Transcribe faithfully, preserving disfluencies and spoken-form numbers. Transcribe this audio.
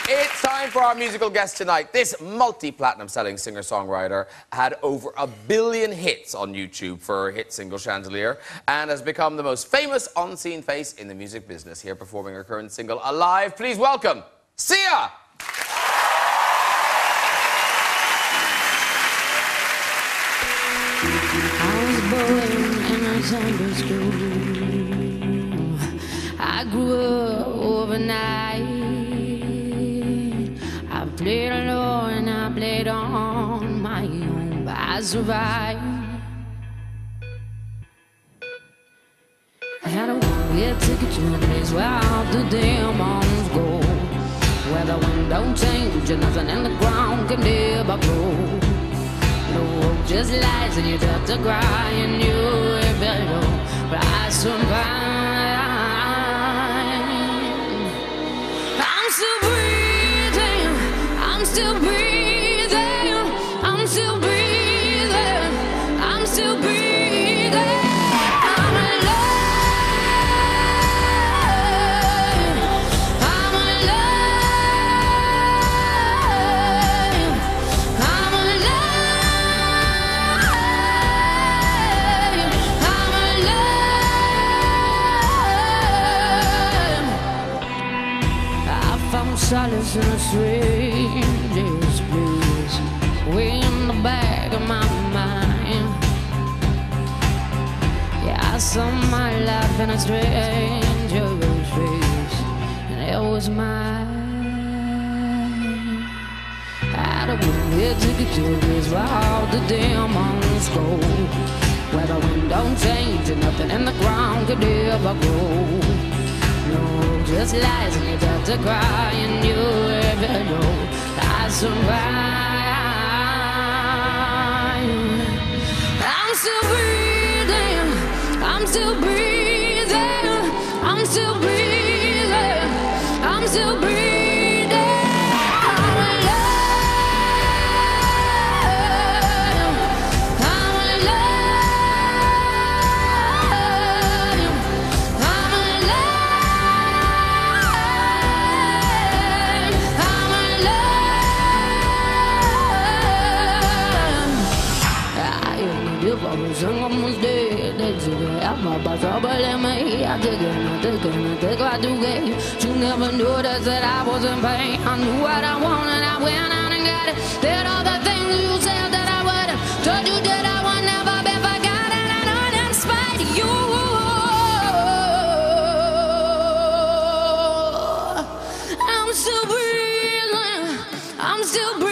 It's time for our musical guest tonight. This multi-platinum selling singer-songwriter had over a billion hits on YouTube for her hit single Chandelier and has become the most famous on-scene face in the music business. Here performing her current single Alive, please welcome Sia! I was born in a Sunday school. I grew up overnight. I played alone and I played on my own, but I survived. I had a one-way ticket to a place where all the demons go, where the wind don't change and nothing in the ground can ever grow. No, just lies and you have to cry and you're below, but I survived. I'm still breathing, I'm still breathing, I'm still breathing, I'm still breathing. I'm alive, I'm alive, I'm alive, I'm alive. I found solace in a strangest place, way in the back of my mind. Yeah, I saw my life in a stranger's face, and it was mine. I had a one-way ticket to a place where all the demons go, where the wind don't change and nothing in the ground could ever grow. No, just lies and you have to cry and you're below. I survived. I'm still breathing, I'm still breathing, I'm still breathing, I'm still breathing. I'm alive, I'm alive, I'm alive, I'm alive. I only live for a song almost dead. That's it. I'm about to believe me. I took it, I took it, I took what you gave. You never noticed that I was in pain. I knew what I wanted, I went out and got it. Did all the things you said that I wouldn't. Told you that I would never be forgotten. I know it in spite of you. I'm still breathing, I'm still breathing.